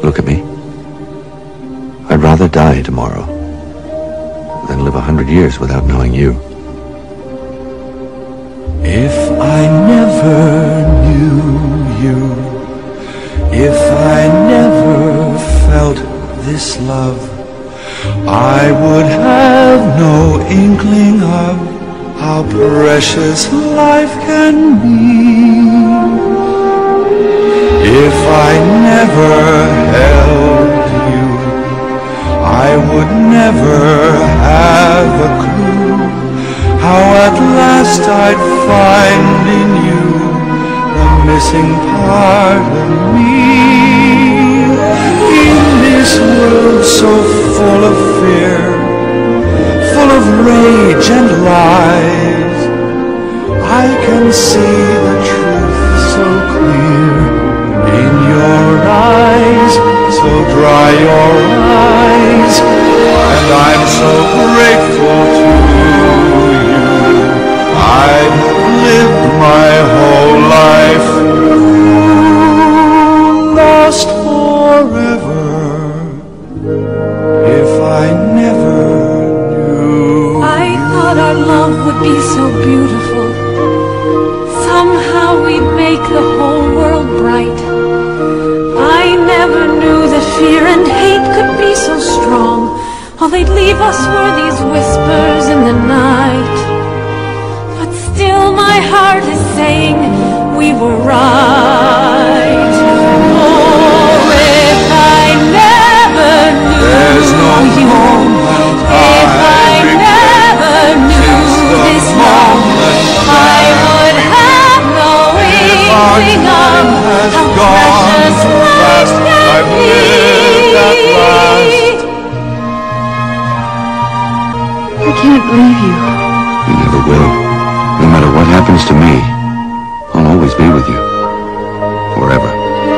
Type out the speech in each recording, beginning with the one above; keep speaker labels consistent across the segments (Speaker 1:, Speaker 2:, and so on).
Speaker 1: Look at me. I'd rather die tomorrow than live 100 years without knowing you.
Speaker 2: If I never knew you, if I never felt this love, I would have no inkling of how precious life can be. If I never held you, I would never have a clue how at last I'd find in you the missing part of me. In this world so full of fear, full of rage and lies, I can see the truth so clear in your eyes. So dry your eyes, and I'm so grateful to you. I'd lived my whole life lost forever if I never knew.
Speaker 3: I thought our love would be so beautiful. Somehow we'd make the whole world bright. I never knew that fear and hate could be so strong. All they'd leave us were these whispers in the night. But still my heart is saying we were right. Oh, if I never knew you, if I never knew this love, I would have no inkling of how precious life can be.
Speaker 4: I can't leave you.
Speaker 1: You never will. No matter what happens to me, I'll always be with you. Forever.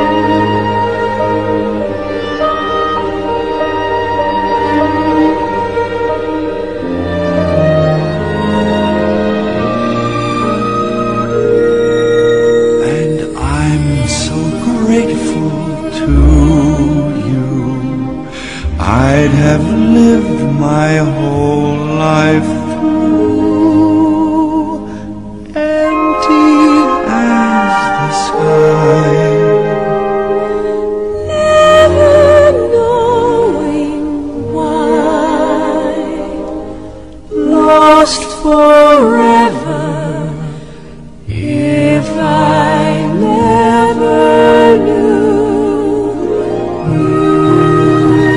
Speaker 2: And I'm so grateful to you. I'd have lived my whole life through, empty as the sky,
Speaker 3: Never knowing why, lost forever if I never knew you.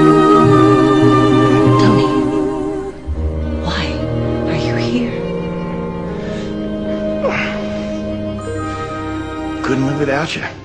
Speaker 4: Tony, why are you here?
Speaker 5: Couldn't live without you.